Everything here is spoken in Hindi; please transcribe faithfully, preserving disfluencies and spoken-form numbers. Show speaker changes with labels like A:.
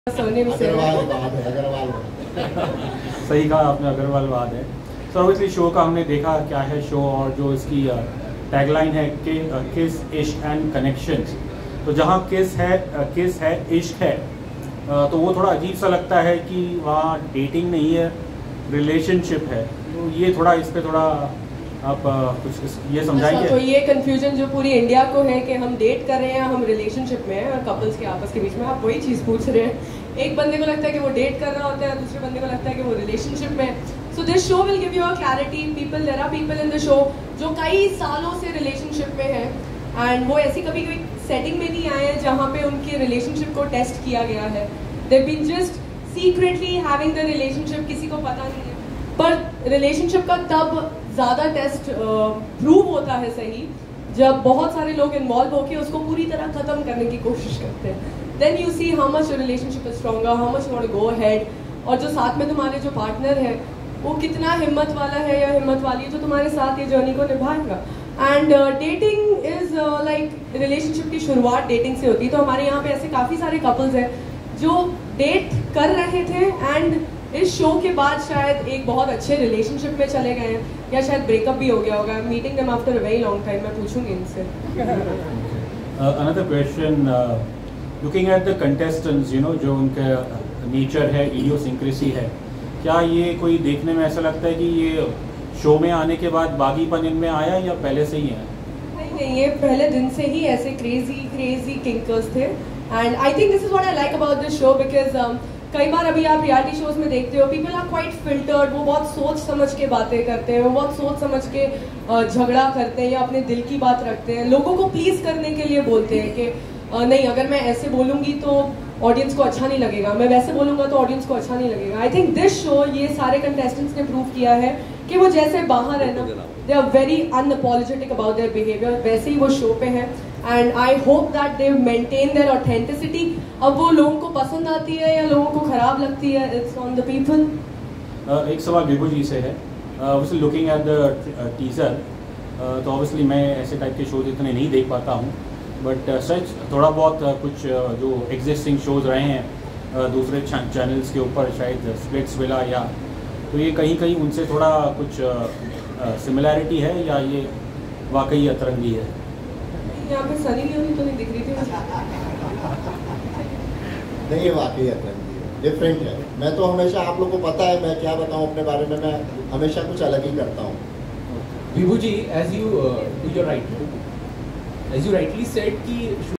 A: अग्रवाल है, अग्रवाल
B: सही कहा आपने, अग्रवालवाद है। सो ऑब्वियसली शो का हमने देखा क्या है शो, और जो इसकी टैगलाइन है कि किस इश्क एंड कनेक्शंस। तो जहाँ किस है किस है इश्क है, तो वो थोड़ा अजीब सा लगता है कि वहाँ डेटिंग नहीं है, रिलेशनशिप है। तो ये थोड़ा इस पे थोड़ा आप कुछ ये समझाएंगे।
C: अच्छा, तो ये कंफ्यूजन जो पूरी इंडिया को है कि हम डेट कर रहे हैं, हम रिलेशनशिप में हैं, कपल्स के आपस के बीच में, आप वही चीज़ पूछ रहे हैं। एक बंदे को लगता है कि वो डेट कर रहा होता है, दूसरे बंदे को लगता है कि वो रिलेशनशिप में। So this show will give you a clarity. People there are people in the show जो कई सालों से रिलेशनशिप में है, एंड वो ऐसी कभी कोई सेटिंग में नहीं आए हैं जहाँ पे उनके रिलेशनशिप को टेस्ट किया गया है। They been just secretly having the relationship, किसी को पता नहीं है। पर रिलेशनशिप का तब ज़्यादा टेस्ट प्रूव होता है सही जब बहुत सारे लोग इन्वॉल्व होकर उसको पूरी तरह ख़त्म करने की कोशिश करते हैं। Then you see how much relationship is stronger, how much you want to go ahead, और जो साथ में तुम्हारे जो पार्टनर है वो कितना हिम्मत वाला है या हिम्मत वाली है जो तुम्हारे साथ ये जर्नी को निभाएगा। And dating is like relationship की शुरुआत डेटिंग से होती है। तो हमारे यहाँ पे ऐसे काफ़ी सारे कपल्स हैं जो डेट कर रहे थे एंड इस शो के बाद शायद एक बहुत अच्छे रिलेशनशिप में चले गए हैं, या शायद ब्रेकअप भी हो गया होगा। Meeting them after a very long time, मैं पूछूंगी इनसे।
B: Another question, looking at the contestants, you know, जो उनका नेचर है, इडियोसिंक्रेसी है, क्या ये कोई देखने में ऐसा लगता है कि ये शो में आने के बाद बागीपन इनमें आया या पहले से ही है?
C: नहीं नहीं, ये पहले दिन से ही ऐसे क्रेजी क्रेजी किंकर्स थे। And I think this is what I like about this show, because कई बार अभी आप रियलिटी शोज में देखते हो, पीपल आर क्वाइट फिल्टर्ड। वो बहुत सोच समझ के बातें करते हैं, वो बहुत सोच समझ के झगड़ा करते हैं या अपने दिल की बात रखते हैं, लोगों को प्लीज करने के लिए बोलते हैं कि नहीं, अगर मैं ऐसे बोलूँगी तो ऑडियंस को अच्छा नहीं लगेगा, मैं वैसे बोलूँगा तो ऑडियंस को अच्छा नहीं लगेगा। आई थिंक दिस शो, ये सारे कंटेस्टेंट्स ने प्रूव किया है कि वो जैसे बाहर है ना, they are very unapologetic about their behaviour, वैसे ही वो शो पे है। And I hope that they maintain their authenticity. अब वो लोगों को पसंद आती है या लोगों को खराब लगती है, इट्स ऑन द पीपल।
B: एक सवाल विभू जी से है, obviously looking at the teaser, तो ऑब्वियसली मैं ऐसे टाइप के शोज इतने नहीं देख पाता हूँ, बट सच थोड़ा बहुत uh, कुछ uh, जो एग्जिस्टिंग शोज रहे हैं uh, दूसरे चैनल्स के ऊपर, शायद स्प्लिट्स विला, या तो ये कहीं कहीं उनसे थोड़ा कुछ सिमिलैरिटी uh, uh, है या ये वाकई अतरंगी है?
C: यहाँ पे सनी लियोनी तो नहीं दिख रही थी।
A: नहीं, ये वाकई अतरंगी है, डिफरेंट है। मैं तो हमेशा, आप लोगों को पता है मैं क्या बताऊं अपने बारे में, मैं हमेशा कुछ अलग ही करता हूँ।
D: Vibhu ji, as you your right as you rightly said कि